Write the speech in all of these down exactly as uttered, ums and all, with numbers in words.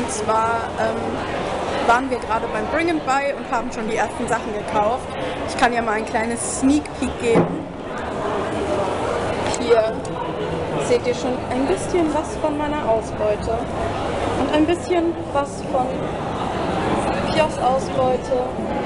Und zwar ähm, waren wir gerade beim Bring and Buy und haben schon die ersten Sachen gekauft. Ich kann ja mal ein kleines Sneak Peek geben. Hier seht ihr schon ein bisschen was von meiner Ausbeute und ein bisschen was von Kiosk-Ausbeute.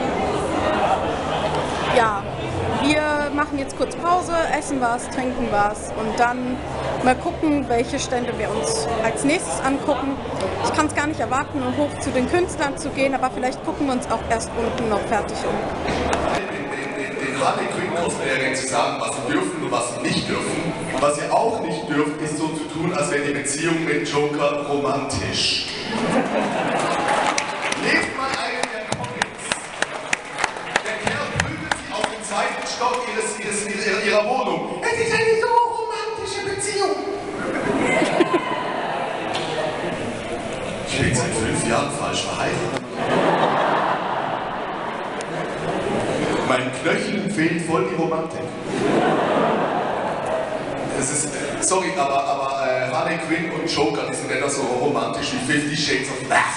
Ja, wir machen jetzt kurz Pause, essen was, trinken was und dann mal gucken, welche Stände wir uns als nächstes angucken. Ich kann es gar nicht erwarten, um hoch zu den Künstlern zu gehen, aber vielleicht gucken wir uns auch erst unten noch fertig um. Den Harley Quinn Cosplayern zu sagen, was sie dürfen und was sie nicht dürfen. Und was ihr auch nicht dürft, ist so zu tun, als wäre die Beziehung mit Joker romantisch. Lest mal einen der Comics. Der Kerl prügelt sie auf den zweiten Stock ihres, ihres, ihrer, ihrer Wohnung. Es ist eine so romantische Beziehung. Ich bin seit fünf Jahren falsch verheiratet. Meinen Knöcheln fehlt voll die Romantik. Das ist, sorry, aber, aber äh, Harley Quinn und Joker, die sind etwa so romantisch wie Fifty Shades of Black.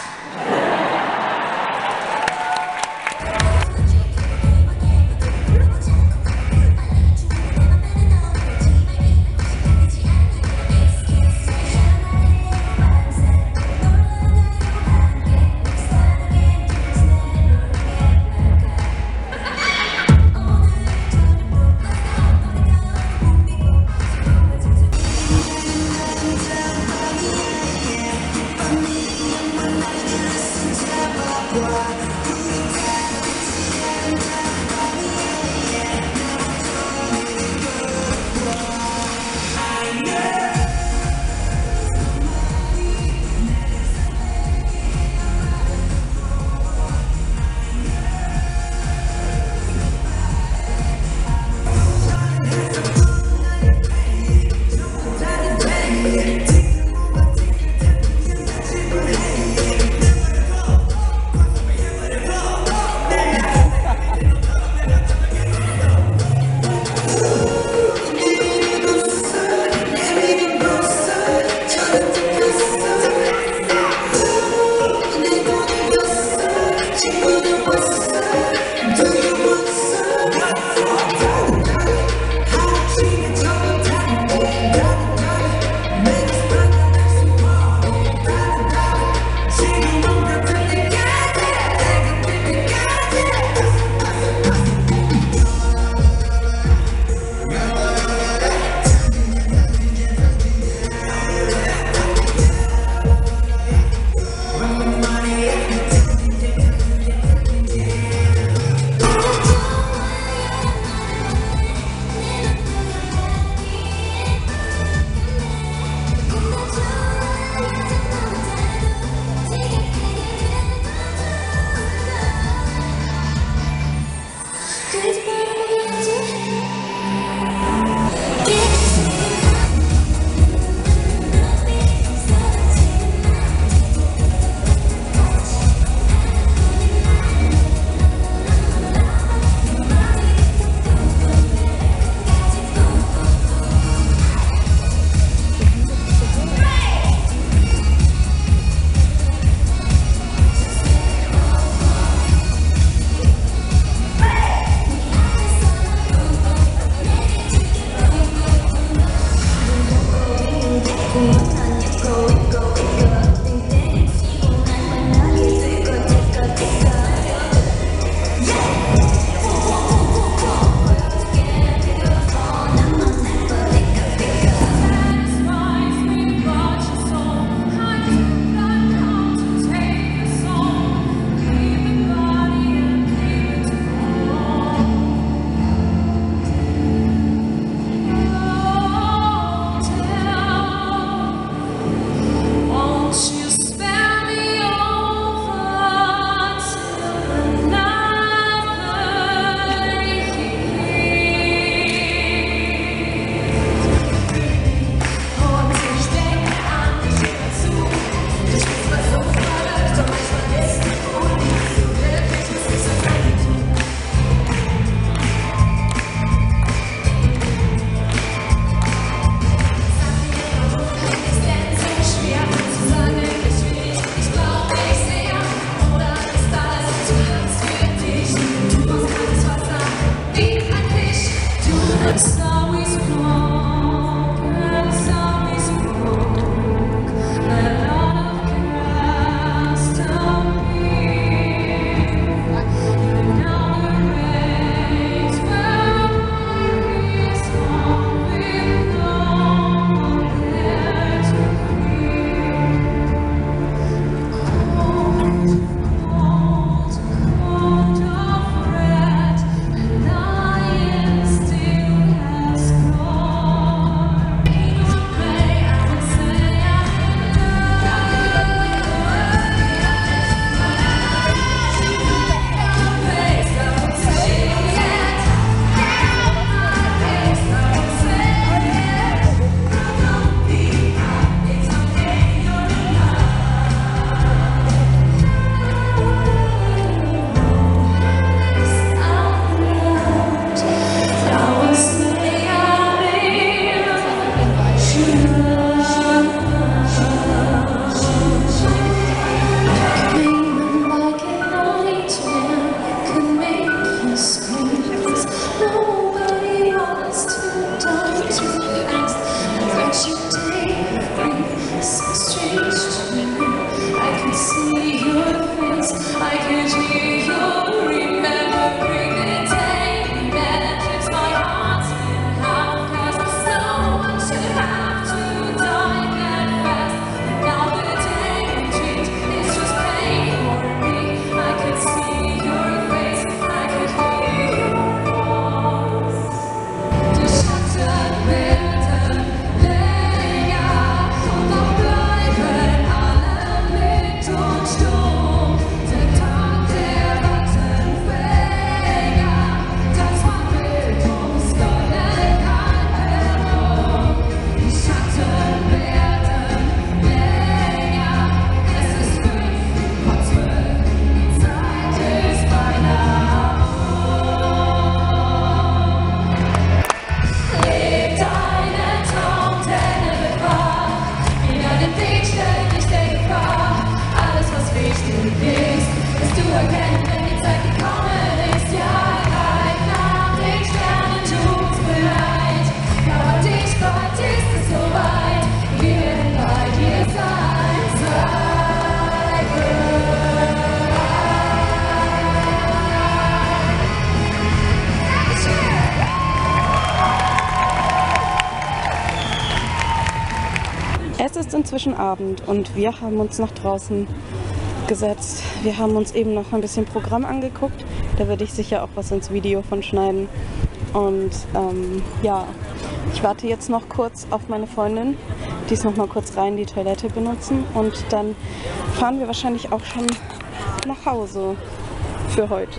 inzwischen Abend und wir haben uns nach draußen gesetzt. Wir haben uns eben noch ein bisschen Programm angeguckt. Da werde ich sicher auch was ins Video von schneiden. Und ähm, ja, ich warte jetzt noch kurz auf meine Freundin. Die ist noch mal kurz rein die Toilette benutzen. Und dann fahren wir wahrscheinlich auch schon nach Hause für heute.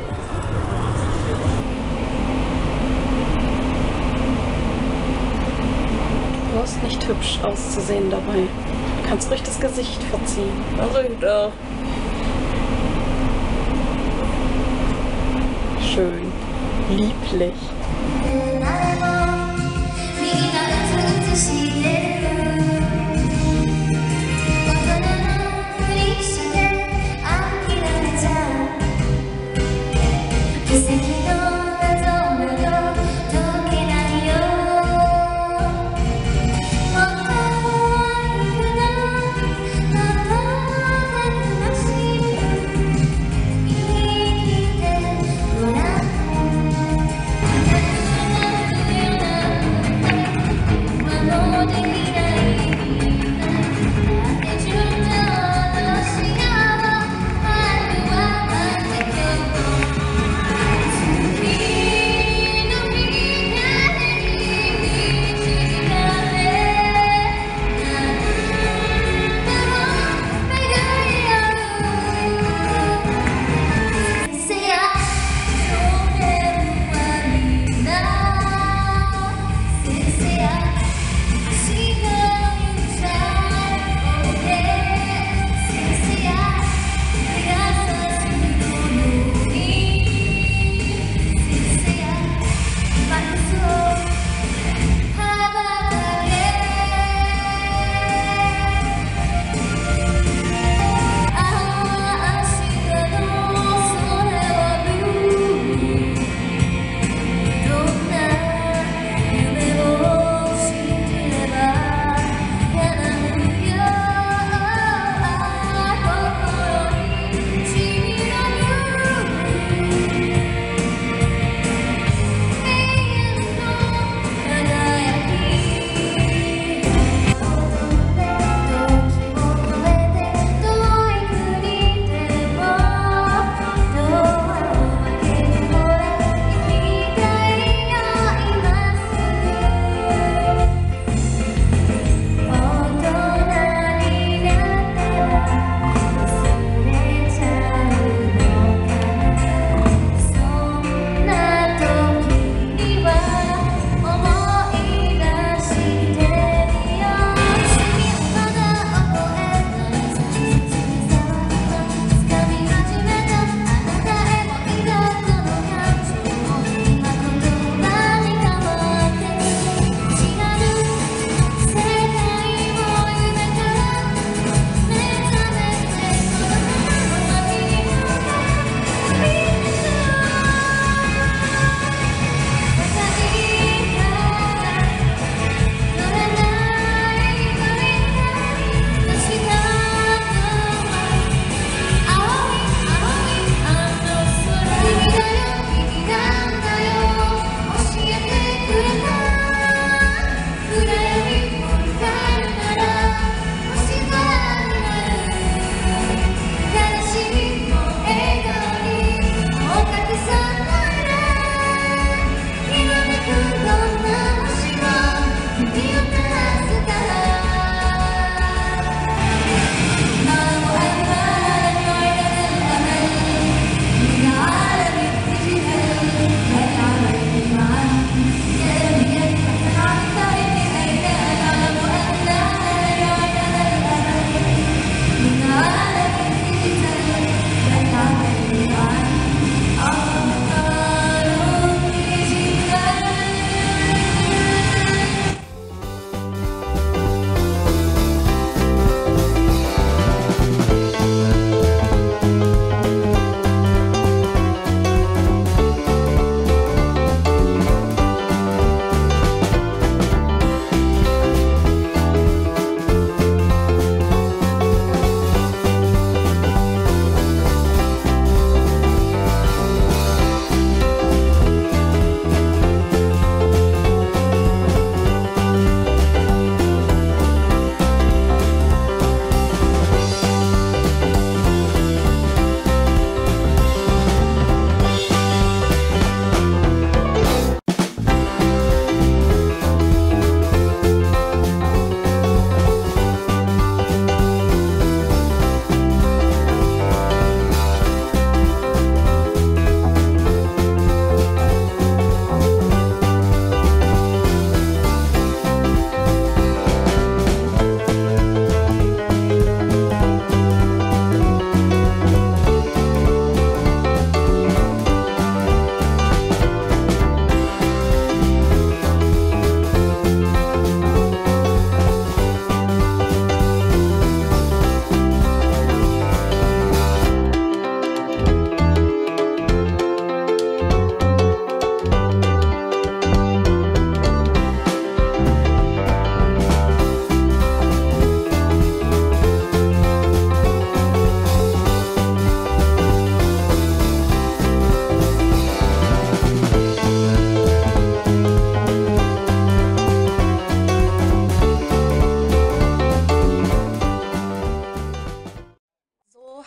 Du brauchst nicht hübsch auszusehen dabei. Du kannst ruhig das Gesicht verziehen. Also, da. Schön. Lieblich. No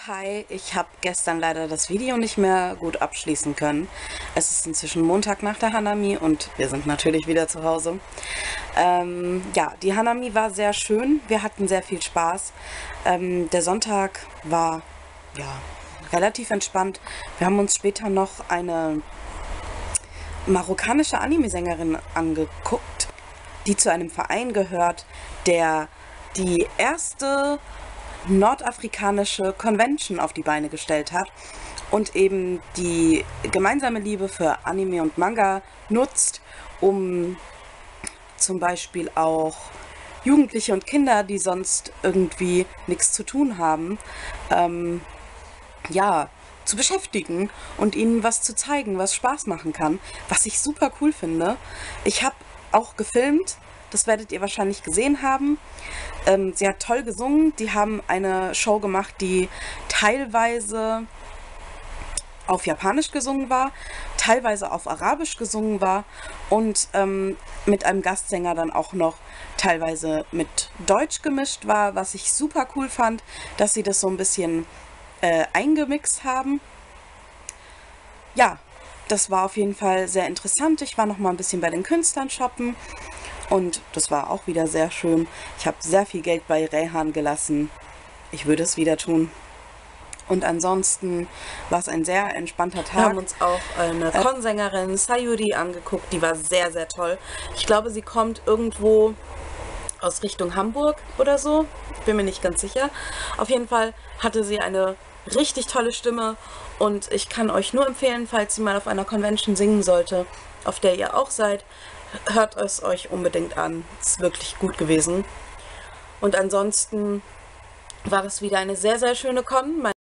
Hi, ich habe gestern leider das Video nicht mehr gut abschließen können. Es ist inzwischen Montag nach der Hanami und wir sind natürlich wieder zu Hause. Ähm, ja, die Hanami war sehr schön, wir hatten sehr viel Spaß. Ähm, der Sonntag war ja relativ entspannt. Wir haben uns später noch eine marokkanische Anime-Sängerin angeguckt, die zu einem Verein gehört, der die erste nordafrikanische Convention auf die Beine gestellt hat und eben die gemeinsame Liebe für Anime und Manga nutzt, um zum Beispiel auch Jugendliche und Kinder, die sonst irgendwie nichts zu tun haben, ähm, ja, zu beschäftigen und ihnen was zu zeigen, was Spaß machen kann, was ich super cool finde. Ich habe auch gefilmt. Das werdet ihr wahrscheinlich gesehen haben. Ähm, sie hat toll gesungen. Die haben eine Show gemacht, die teilweise auf Japanisch gesungen war, teilweise auf Arabisch gesungen war und ähm, mit einem Gastsänger dann auch noch teilweise mit Deutsch gemischt war, was ich super cool fand, dass sie das so ein bisschen äh, eingemixt haben. Ja, das war auf jeden Fall sehr interessant. Ich war noch mal ein bisschen bei den Künstlern shoppen. Und das war auch wieder sehr schön. Ich habe sehr viel Geld bei Rayhan gelassen. Ich würde es wieder tun. Und ansonsten war es ein sehr entspannter Tag. Wir haben uns auch eine Con-Sängerin Sayuri angeguckt. Die war sehr, sehr toll. Ich glaube, sie kommt irgendwo aus Richtung Hamburg oder so. Bin mir nicht ganz sicher. Auf jeden Fall hatte sie eine richtig tolle Stimme. Und ich kann euch nur empfehlen, falls sie mal auf einer Convention singen sollte, auf der ihr auch seid, hört es euch unbedingt an. Es ist wirklich gut gewesen. Und ansonsten war es wieder eine sehr, sehr schöne Con.